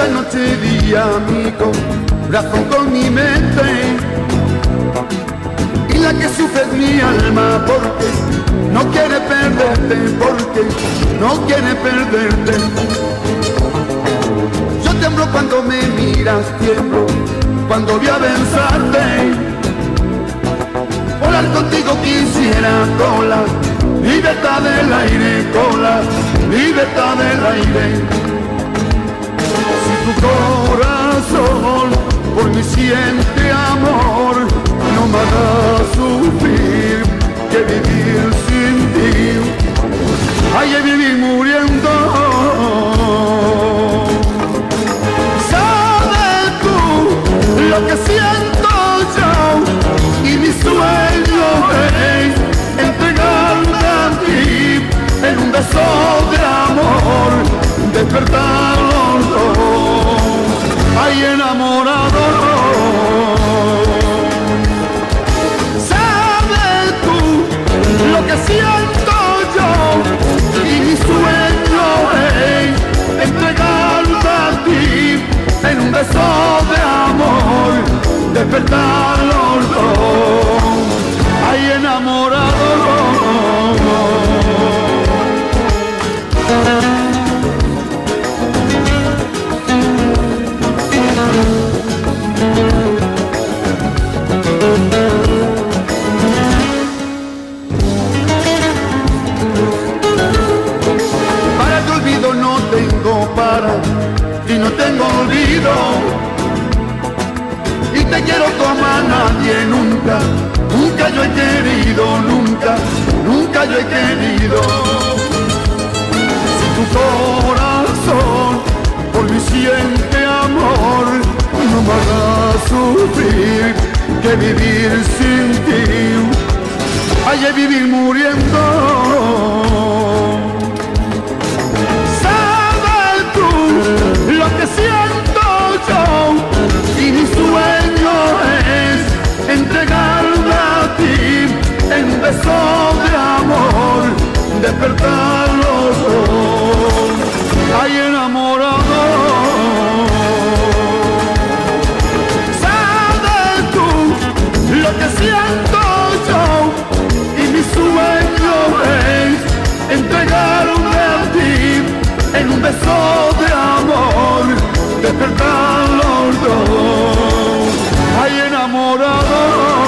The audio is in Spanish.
noche y día mi corazón con mi mente, y la que sufre es mi alma porque no quiere perderte, porque no quiere perderte. Yo tiemblo cuando me miras, tiemblo cuando voy a besarte. Volar contigo quisiera con la libertad del aire, con la libertad del aire. Si tu corazón por mí siente amor, no me hagas sufrir que vivir sin ti. Ay, de vivir muriendo. ¿Sabes tú lo que siento yo? Y mi sueño es entregarme a ti en un beso de amor, despertar los dos, ay, enamorado. ¿Sabes tú lo que siento yo? Y mi sueño es entregarme a ti en un beso de amor, despertar los dos, ay, enamorado. Para tu olvido no tengo para y no tengo olvido, y te quiero como a nadie nunca, nunca yo he querido, nunca, nunca yo he querido. Si tu corazón por mí siente amor, no me hagas sufrir que vivir sin ti, ay, de vivir muriendo. ¿Sabes tú lo que siento yo? Y mi sueño es entregarme a ti en un beso de amor, despertar los dos, ay, enamorado. ¿Sabes tú lo que siento yo? Y mi sueño es entregarme a ti en un beso de amor, despertar los dos, ay, enamorado.